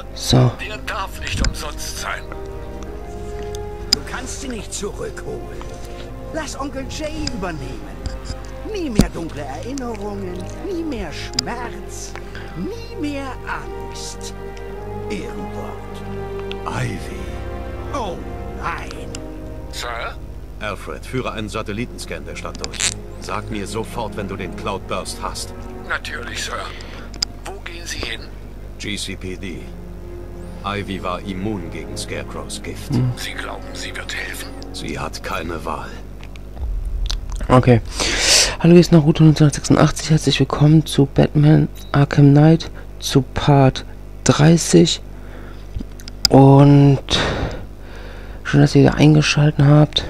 So. Der darf nicht umsonst sein. Du kannst sie nicht zurückholen. Lass Onkel Jay übernehmen. Nie mehr dunkle Erinnerungen, nie mehr Schmerz, nie mehr Angst. Ehrenwort. Ivy. Oh nein. Sir? Alfred, führe einen Satellitenscan der Stadt durch. Sag mir sofort, wenn du den Cloudburst hast. Natürlich, Sir. Wo gehen Sie hin? GCPD. Ivy war immun gegen Scarecrows Gift. Sie glauben, sie wird helfen? Sie hat keine Wahl. Okay. Hallo, hier ist noch Route 1986. Herzlich willkommen zu Batman Arkham Knight, zu Part 30. Und schön, dass ihr wieder eingeschaltet habt.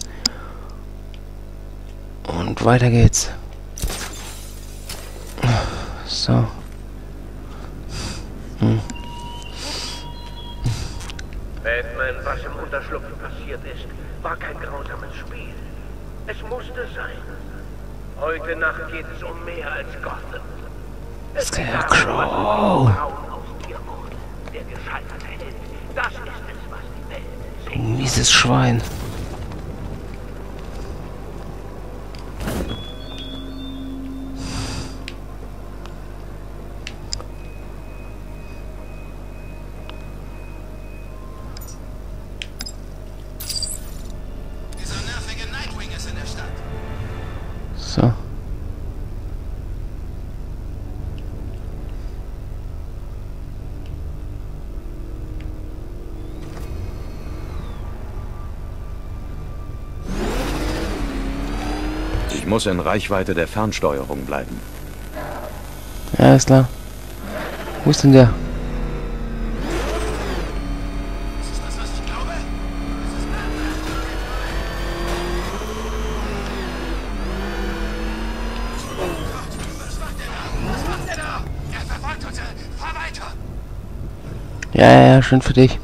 Und weiter geht's. So. Batman, was im Unterschlupf passiert ist, war kein grausames Spiel. Es musste sein. Heute Nacht geht es um mehr als Gotham. Es geht darum, was mit dem Frauen aus dir wurde. Der gescheiterte Held. Das ist es, was die Welt sieht. Mieses Schwein. Dieser nervige Nightwing ist in der Stadt. So. Ich muss in Reichweite der Fernsteuerung bleiben. Ja, ist klar. Wo ist denn der? Ist es das, was ich glaube? Was macht er da? Was macht er da? Er verfolgt uns. Fahr weiter. Ja, schön für dich.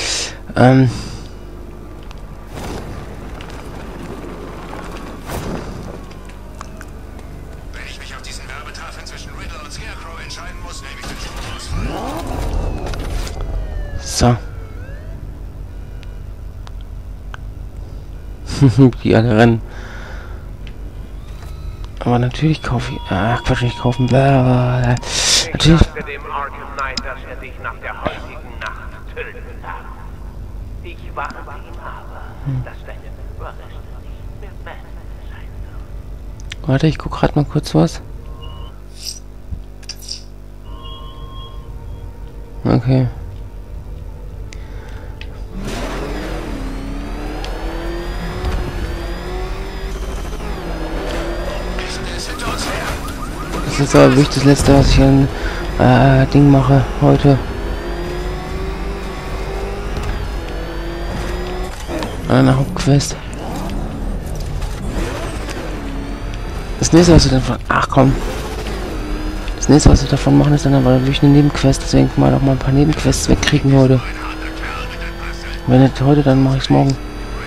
Wenn ich mich auf diesen Werbetafeln zwischen Riddler und Scarecrow entscheiden muss, nehme ich den Schuh raus. So. Die alle rennen. Aber natürlich kaufe ich... Ach, Quatsch, nicht kaufen. Ich Natürlich... sagte dem Arkham Knight, dass er dich nach der heutigen Nacht töten darf. Ich warnte ihn aber, dass deine Überreste nicht mehr Batman sein wird. Warte, ich guck grad mal kurz was. Okay. Das ist aber wirklich das letzte, was ich an Ding mache heute. Eine Hauptquest. Das nächste, was wir davon... Ach komm. Das nächste, was wir davon machen, ist dann aber wirklich eine Nebenquest. Deswegen mal noch mal ein paar Nebenquests wegkriegen heute. Wenn nicht heute, dann mache ich es morgen.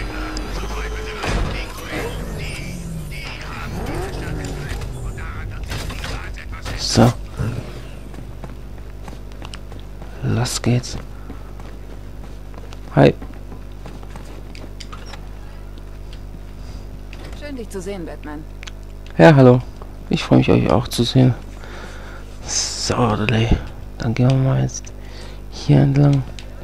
So. Los geht's. Hi. Schön, dich zu sehen, Batman. Ja, hallo. Ich freue mich, euch auch zu sehen. So, dann gehen wir mal jetzt hier entlang.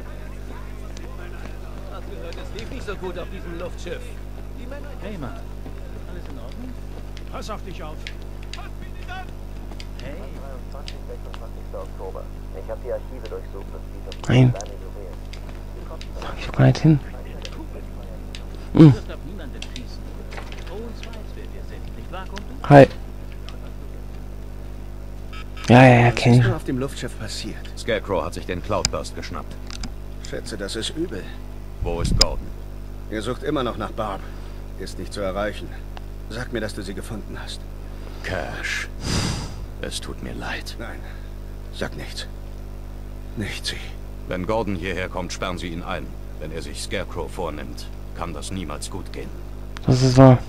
Es lief nicht so gut auf diesem Luftschiff. Hey Mann, alles in Ordnung? Pass auf dich auf. Hey. 23, 26. Oktober. Ich habe die Archive durchsucht und Nein. Ich hab gar nicht hin. Du wirst auf niemanden schießen. Owens weiß, wer wir sind, nicht wahr, Kumpel? Hi. Ja, kenn Was ich. ist auf dem Luftschiff passiert? Scarecrow hat sich den Cloudburst geschnappt. Schätze, das ist übel. Wo ist Gordon? Ihr sucht immer noch nach Barb. Ist nicht zu erreichen. Sag mir, dass du sie gefunden hast. Cash. Es tut mir leid. Nein, sag nichts. Nicht sie. Wenn Gordon hierher kommt, sperren Sie ihn ein. Wenn er sich Scarecrow vornimmt, kann das niemals gut gehen. Das ist wahr.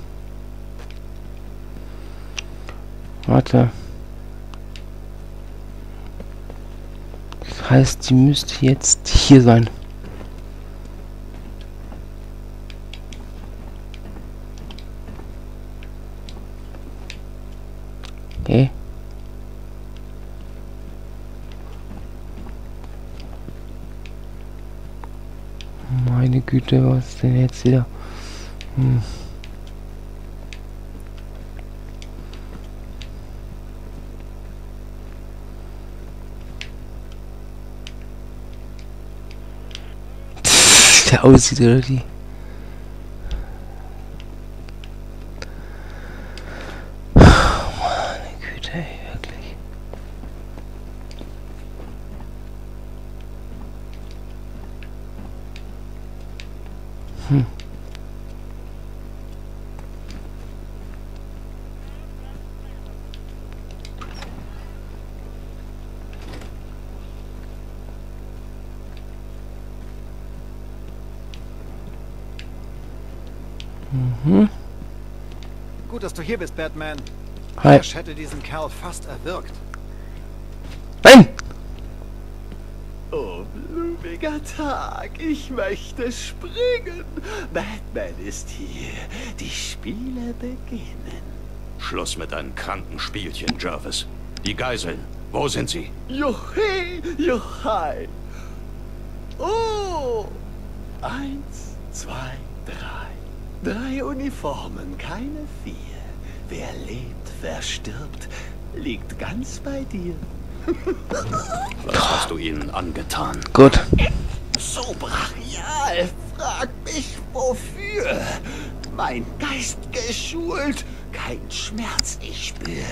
Warte. Heißt, sie müsste jetzt hier sein. Okay. Meine Güte, was ist denn jetzt wieder? Der aussieht, oder die? Oh, meine Güte, ey, wirklich. Gut, dass du hier bist, Batman. Hi. Ash hätte diesen Kerl fast erwürgt. Nein! Oh, blumiger Tag. Ich möchte springen. Batman ist hier. Die Spiele beginnen. Schluss mit deinen kranken Spielchen, Jarvis. Die Geiseln, wo sind sie? Juchei, juchai. Oh! 1, 2, 3. 3 Uniformen, keine 4. Wer lebt, wer stirbt, liegt ganz bei dir. Was hast du ihnen angetan? Gut. So brachial. Frag mich wofür. Mein Geist geschult, kein Schmerz ich spür.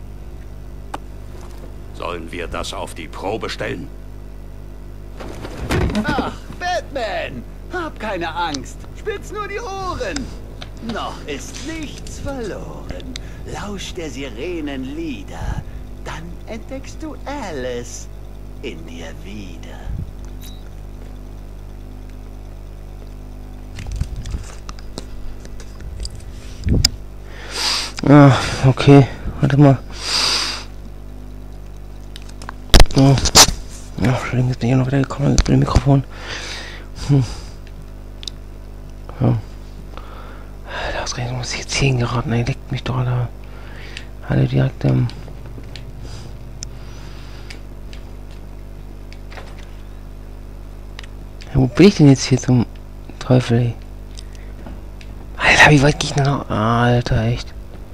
Sollen wir das auf die Probe stellen? Ach, Batman, hab keine Angst. Spitz nur die Ohren. Noch ist nichts verloren. Lausch der Sirenen Lieder. Dann entdeckst du Alice in dir wieder. Ah, okay. Warte mal. Oh. Ja, Entschuldigung, jetzt bin ich noch wieder gekommen mit dem Mikrofon. Ja. Ausgerechnet muss ich jetzt hier hingeraten, ey, leckt mich doch alle direkt ja, wo bin ich denn jetzt hier zum Teufel, ey? Alter, wie weit gehe ich denn noch? Alter, echt.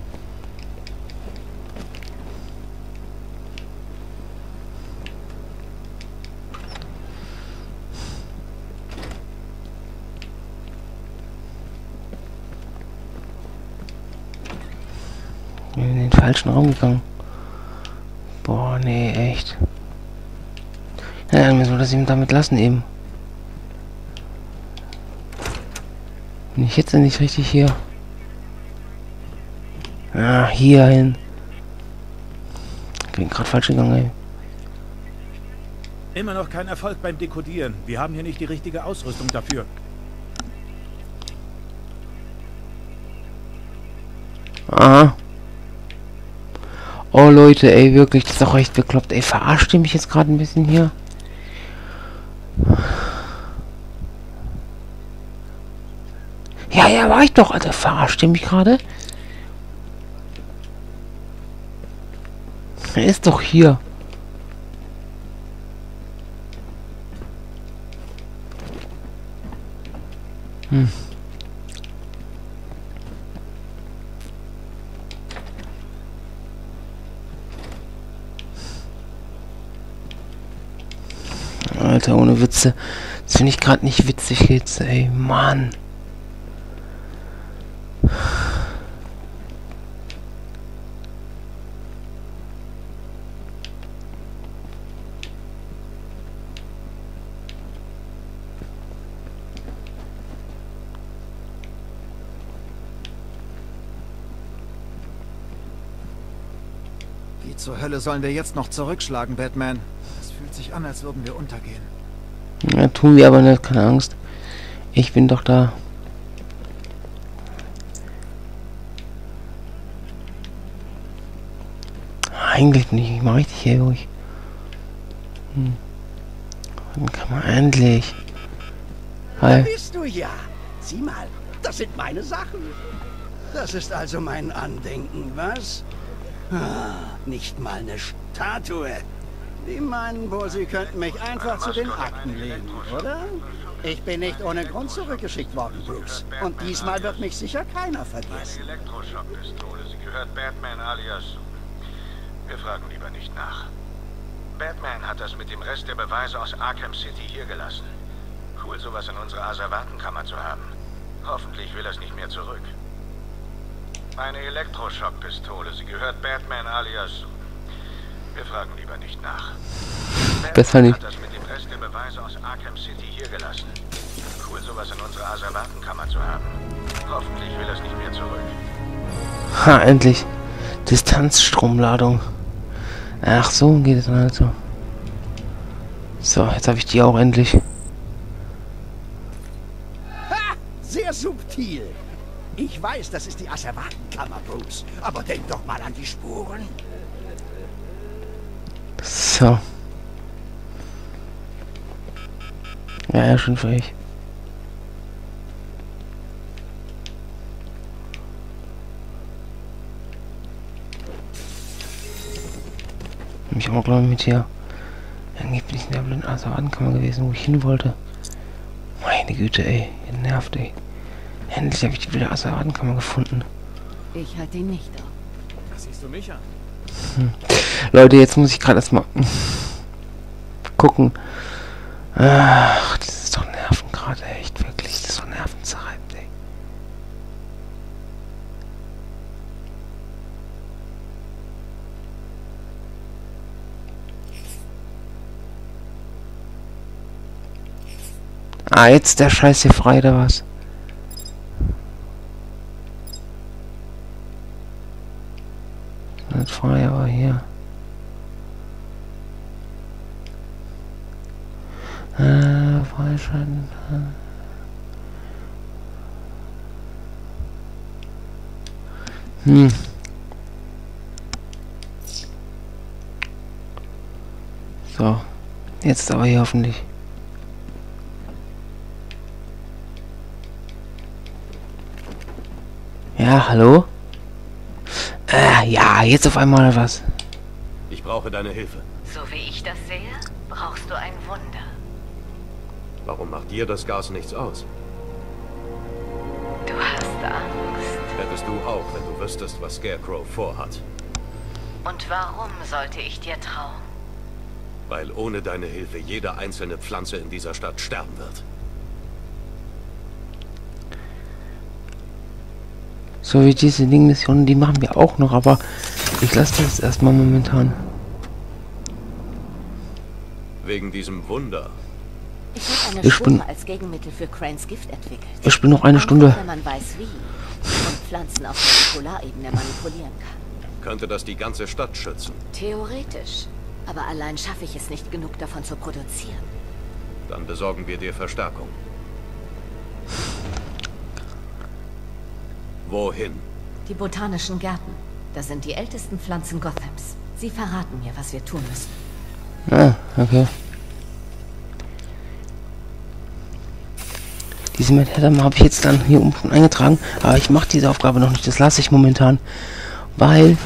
In den falschen Raum gegangen. Boah, nee, echt. Ja, dann müssen wir das eben damit lassen eben. Bin ich jetzt nicht richtig hier? Ah, hier hin. Ich bin gerade falsch gegangen, ey. Immer noch kein Erfolg beim Dekodieren. Wir haben hier nicht die richtige Ausrüstung dafür. Aha. Oh Leute, ey, wirklich, das ist doch echt bekloppt. Ey, verarscht ihr mich jetzt gerade ein bisschen hier? Ja, war ich doch, Alter. Verarscht ihr mich gerade? Er ist doch hier. Alter, ohne Witze. Das finde ich gerade nicht witzig jetzt, ey. Mann. Wie zur Hölle sollen wir jetzt noch zurückschlagen, Batman? Es fühlt sich an, als würden wir untergehen. Ja, tun wir aber nicht, keine Angst. Ich bin doch da. Eigentlich bin ich mal richtig hier durch. Dann kann man endlich. Da Hi. bist du ja. Sieh mal, das sind meine Sachen. Das ist also mein Andenken, was? Ah, nicht mal eine Statue. Die meinen wohl, sie könnten mich einfach zu den Akten legen, oder? Ich bin nicht ohne Grund zurückgeschickt worden, Bruce. Und diesmal wird mich sicher keiner vergessen. Eine Elektroschockpistole. Sie gehört Batman alias... Wir fragen lieber nicht nach. Batman hat das mit dem Rest der Beweise aus Arkham City hier gelassen. Cool, sowas in unserer Asservatenkammer zu haben. Hoffentlich will er es nicht mehr zurück. Eine Elektroschockpistole. Sie gehört Batman alias... Wir fragen lieber nicht nach. Besser nicht. Hat das mit dem Rest der Beweise aus Arkham City hier gelassen. Cool, sowas in unserer Asservatenkammer zu haben. Hoffentlich will er es nicht mehr zurück. Ha, endlich. Distanzstromladung. Ach so, geht es dann halt so. So, jetzt habe ich die auch endlich. Ha! Sehr subtil. Ich weiß, das ist die Asservatenkammer, Bruce. Aber denk doch mal an die Spuren. So. Ja, schon für ich. Mich auch glaube ich mit hier. Angeblich in der blinden Asservatenkammer gewesen, wo ich hin wollte. Meine Güte, ey. Ihr nervt, ey. Endlich habe ich die wilde Asservatenkammer gefunden. Ich halte ihn nicht auf. Was siehst du mich an? Leute, jetzt muss ich gerade erstmal gucken. Ach, das ist doch Nerven gerade, echt wirklich. Das ist doch nervenzerreibend, ey. Ah, jetzt der Scheiß hier frei, oder was? Nicht frei, aber hier. Freischalten. So. Jetzt aber hier hoffentlich. Ja, hallo? Ja, jetzt auf einmal was. Ich brauche deine Hilfe. So wie ich das sehe, brauchst du ein Wunder. Warum macht dir das Gas nichts aus? Du hast Angst. Hättest du auch, wenn du wüsstest, was Scarecrow vorhat. Und warum sollte ich dir trauen? Weil ohne deine Hilfe jede einzelne Pflanze in dieser Stadt sterben wird. So wie diese Ding-Missionen, die machen wir auch noch, aber ich lasse das erstmal momentan. Wegen diesem Wunder. Ich habe eine Spur als Gegenmittel für Cranes Gift entwickelt. Ich spiele noch eine Stunde. Wenn man weiß wie und Pflanzen auf Molekularebene manipulieren kann. Könnte das die ganze Stadt schützen? Theoretisch. Aber allein schaffe ich es nicht genug davon zu produzieren. Dann besorgen wir dir Verstärkung. Wohin? Die botanischen Gärten. Das sind die ältesten Pflanzen Gothams. Sie verraten mir, was wir tun müssen. Ah, okay. Diese Methode habe ich jetzt dann hier unten schon eingetragen, aber ich mache diese Aufgabe noch nicht. Das lasse ich momentan, weil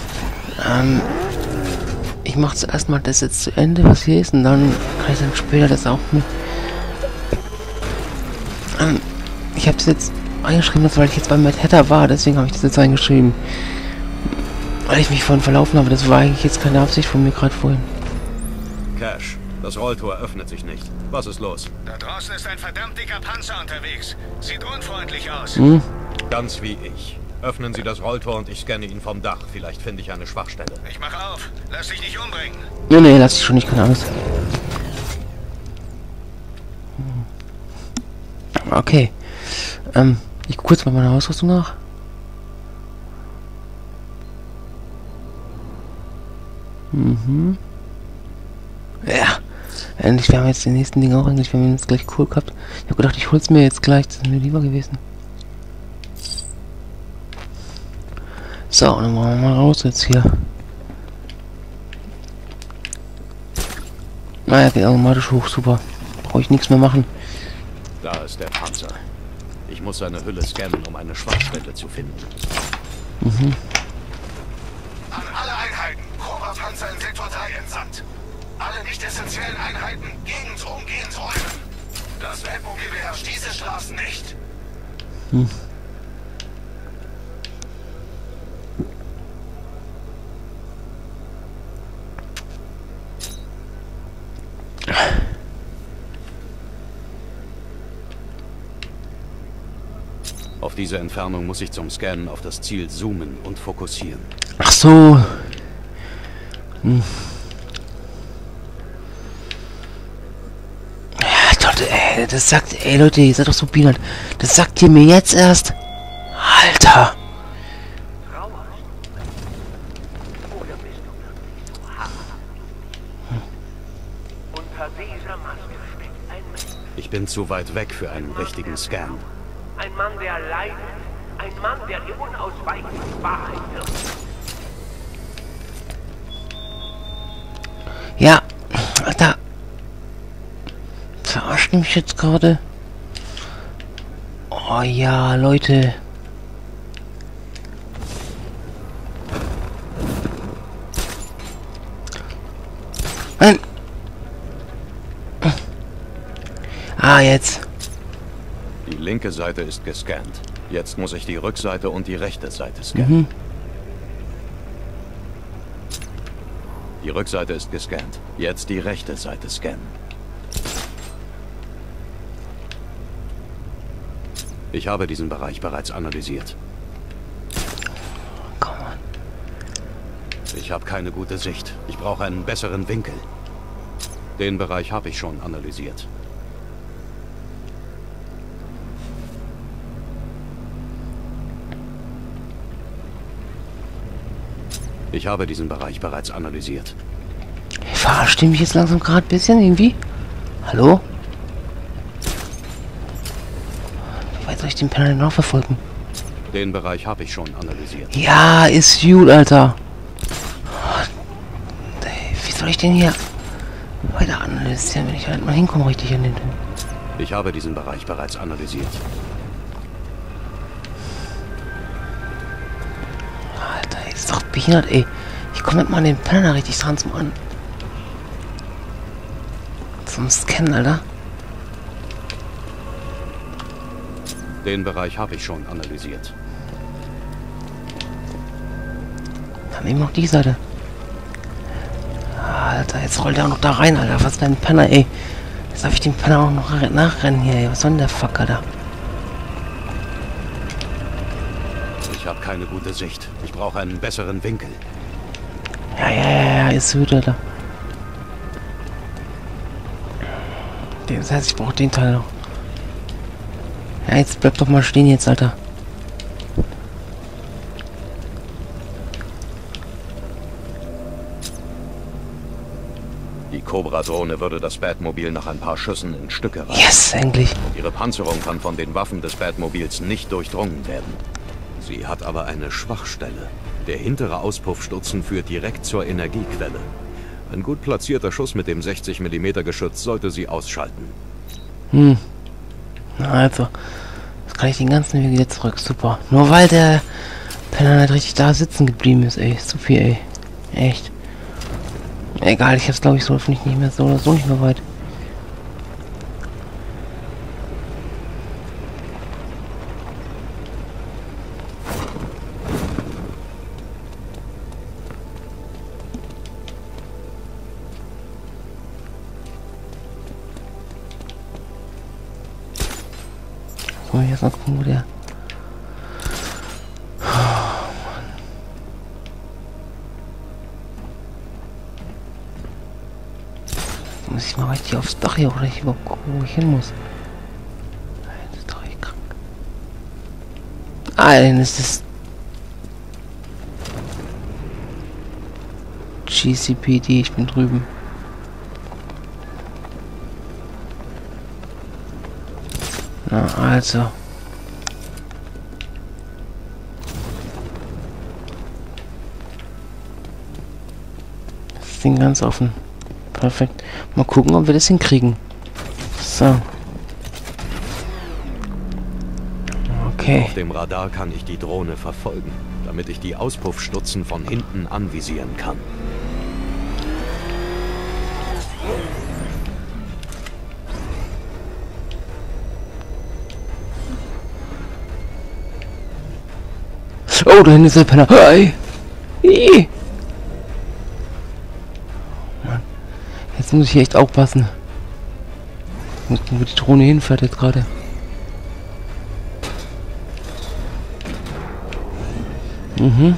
ich mache zuerst mal das jetzt zu Ende, was hier ist, und dann kann ich dann später das auch mit. Ich habe es jetzt eingeschrieben, weil ich jetzt beim Mad Hatter war, deswegen habe ich das jetzt eingeschrieben. Weil ich mich vorhin verlaufen habe, das war eigentlich jetzt keine Absicht von mir gerade vorhin. Cash, das Rolltor öffnet sich nicht. Was ist los? Da draußen ist ein verdammt dicker Panzer unterwegs. Sieht unfreundlich aus. Ganz wie ich. Öffnen Sie das Rolltor und ich scanne ihn vom Dach. Vielleicht finde ich eine Schwachstelle. Ich mach auf. Lass dich nicht umbringen. Nee, lass dich schon nicht, keine Angst. Okay. Ich gucke kurz mal meine Ausrüstung nach. Ja. Endlich, wir haben jetzt die nächsten Dinge auch eigentlich, wir haben jetzt gleich cool gehabt. Ich habe gedacht, ich hol's mir jetzt gleich, das ist mir lieber gewesen. So, dann machen wir mal raus jetzt hier. Naja, geht automatisch hoch, super. Brauche ich nichts mehr machen. Da ist der Panzer. Ich muss seine Hülle scannen, um eine Schwachstelle zu finden. Mhm. An alle Einheiten, Cobra-Panzer in Sektor 3 entsandt. Alle nicht essentiellen Einheiten gegen umgehend räumen. Das Batmobil beherrscht diese Straßen nicht. Hm. Auf diese Entfernung muss ich zum Scannen auf das Ziel zoomen und fokussieren. Ach so. Hm. Ja, Leute, ey, das sagt... Ey, Leute, ihr seid doch so peanut. Das sagt ihr mir jetzt erst? Alter. Ich bin zu weit weg für einen richtigen Scan. Ein Mann, der leidet. Ein Mann, der die unausweichliche Wahrheit wird. Ja, Alter. Verarscht mich jetzt gerade? Oh ja, Leute. Nein. Ah, jetzt. Die linke Seite ist gescannt. Jetzt muss ich die Rückseite und die rechte Seite scannen. Die Rückseite ist gescannt. Jetzt die rechte Seite scannen. Ich habe diesen Bereich bereits analysiert. Ich habe keine gute Sicht. Ich brauche einen besseren Winkel. Den Bereich habe ich schon analysiert. Ich habe diesen Bereich bereits analysiert. Verarscht ihr mich jetzt langsam gerade ein bisschen irgendwie? Hallo? Wie weit soll ich den Penner denn noch verfolgen? Den Bereich habe ich schon analysiert. Ja, ist gut, Alter. Wie soll ich denn hier weiter analysieren, wenn ich halt mal hinkomme richtig an den Ton? Ich habe diesen Bereich bereits analysiert. Alter, ist doch behindert, ey. Ich komme nicht mal an den Penner richtig dran zum Scannen, Alter. Den Bereich habe ich schon analysiert. Dann eben noch die Seite. Alter, jetzt rollt er auch noch da rein, Alter. Was für ein Penner, ey. Jetzt darf ich den Penner auch noch nachrennen hier, ey. Was soll denn der Fucker da? Ich habe keine gute Sicht. Ich brauche einen besseren Winkel. Ja, ist gut, Alter. Das heißt, ich brauche den Teil noch. Ja, jetzt bleib doch mal stehen jetzt, Alter. Die Cobra-Drohne würde das Batmobil nach ein paar Schüssen in Stücke reißen. Yes, endlich. Ihre Panzerung kann von den Waffen des Batmobils nicht durchdrungen werden. Sie hat aber eine Schwachstelle. Der hintere Auspuffstutzen führt direkt zur Energiequelle. Ein gut platzierter Schuss mit dem 60 mm Geschütz sollte sie ausschalten. Also, jetzt kann ich den ganzen Weg wieder zurück. Super. Nur weil der Penner nicht richtig da sitzen geblieben ist, ey. Zu viel, ey. Echt. Egal, ich hab's glaube ich so nicht mehr so oder so nicht mehr weit. So, jetzt mal gucken, wo der... Muss ich mal richtig aufs Dach hier, oder ich überhaupt gucken, wo ich hin muss. Das ist doch echt krank. Ah, dann ist das GCPD, ich bin drüben. Na, also. Das Ding ganz offen. Perfekt. Mal gucken, ob wir das hinkriegen. So. Okay. Auf dem Radar kann ich die Drohne verfolgen, damit ich die Auspuffstutzen von hinten anvisieren kann. Oh, da hinten ist der Penner. Hey! Mann. Jetzt muss ich echt aufpassen. Ich muss gucken, wo die Drohne hinfährt jetzt gerade. Mhm.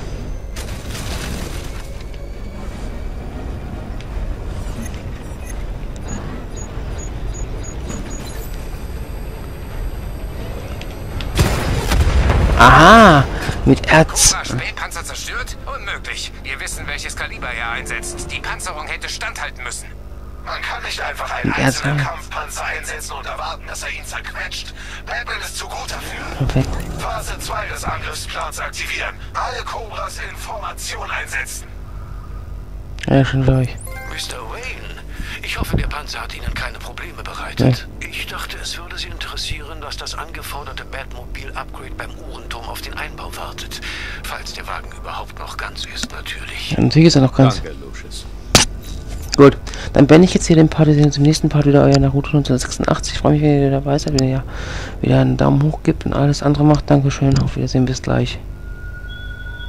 Aha! Mit Erz. Spähpanzer zerstört? Unmöglich. Wir wissen, welches Kaliber er einsetzt. Die Panzerung hätte standhalten müssen. Man kann nicht einfach einen einzelnen Kampfpanzer einsetzen und erwarten, dass er ihn zerquetscht. Batman ist zu gut dafür. Perfekt. Phase 2 des Angriffsplans aktivieren. Alle Cobras in Formation einsetzen. Ja, schon gleich. Mr. Wayne, ich hoffe, der Panzer hat Ihnen keine Probleme bereitet. Ja. Ich dachte, es würde Sie interessieren, dass das angeforderte Batmobil-Upgrade beim Uhrenturm auf den Einbau wartet. Falls der Wagen überhaupt noch ganz ist, natürlich. Ja, natürlich ist er noch ganz. Danke, Lucius. Gut, dann beende ich jetzt hier den Part. Wir sehen uns im nächsten Part wieder. Euer Naruto 1986. Ich freue mich, wenn ihr dabei seid, wenn ihr wieder einen Daumen hoch gibt und alles andere macht. Dankeschön. Auf Wiedersehen, bis gleich.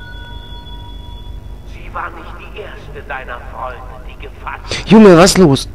Sie war nicht die erste deiner Freunde, die gefasst. Junge, was los?